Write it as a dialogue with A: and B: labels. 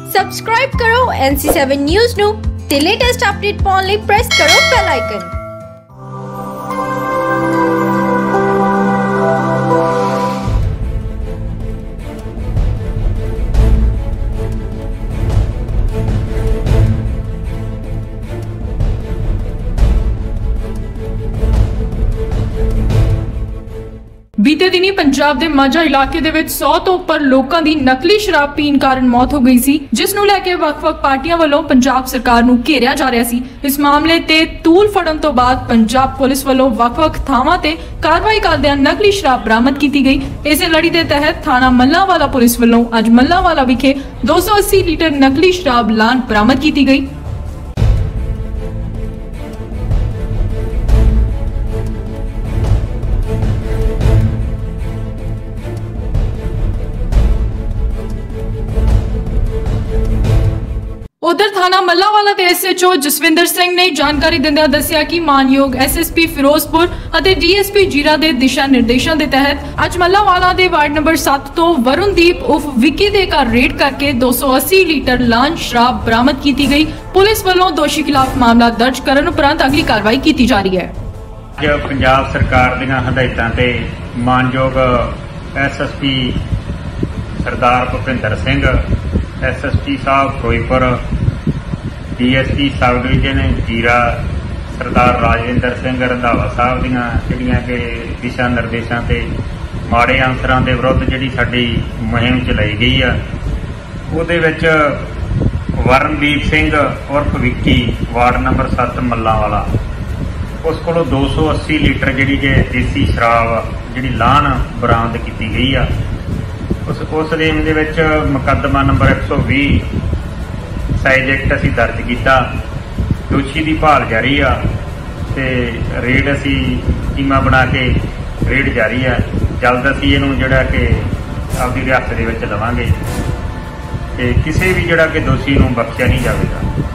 A: Subscribe ਕਰੋ NC7 news ਨੂੰ ਤੇ ਲੇਟੈਸਟ ਅਪਡੇਟ ਪਾਉਣ ਲਈ ਪ੍ਰੈਸ ਕਰੋ ਬੈਲ ਆਈਕਨ।
B: बीते दिनी पंजाब के माझा इलाके दे विच 100 तो उपर लोगों की नकली शराब पीण कारण मौत हो गई सी, जिस नूं लैके वख-वख पार्टियां वालों पंजाब सरकार नूं घेरिया जा रहा सी। इस मामले ते तूल फड़न तो बाद पंजाब पुलिस वालों वख-वख थावां ते कार्रवाई करदिआं नकली शराब बरामद की गई। इस लड़ी के तहत थाना मल्लांवाला पुलिस वालों अज मल्लांवाला विखे 280 लीटर नकली शराब लान बरामद की गई। उधर थाना मल्लांवाला के SHO जसविंदर सिंह ने जानकारी दिंदिआं दस्सिया कि मानयोग SSP फिरोजपुर और DSP जीरा के दिशा निर्देशों के तहत अज मल्लांवाला के वार्ड नंबर 7 तो वरुणदीप उर्फ विक्की दे घर रेड करके 280 लीटर लान शराब बरामद की गई। पुलिस वालों दोषी खिलाफ मामला दर्ज करने उपरंत अगली कार्रवाई की जा रही है।
C: पंजाब सरकार दीआं हदायतां ते मानयोग SSP सरदार भुपिंदर सिंह SSP साहब फिरोजपुर DSP सब डिवीजन जीरा सरदार राजेंद्र सिंह रंधावा साहब दीआं जिहड़ियां कि दिशा निर्देशों ते माड़े अंसरां दे विरुद्ध जिहड़ी साडी मुहिम चलाई गई आ, उहदे विच वरणदीप सिंह उर्फ विक्की वार्ड नंबर 7 मल्लांवाला उस कोलों 280 लीटर जिहड़ी कि देसी शराब जिहड़ी लाहन बरामद की गई आ। उस रेम दे विच मुकदमा नंबर 120 साइज एक्ट असीं दर्ज किया। दोषी की भाल जारी आ ते रेड असीं टीमां बना के रेड जारी है। जल्द असीं इहनूं जिहड़ा कि आपदी रियासत दे विच लवांगे ते किसी भी जिहड़ा कि दोषी नूं बख्शिया नहीं जावेगा।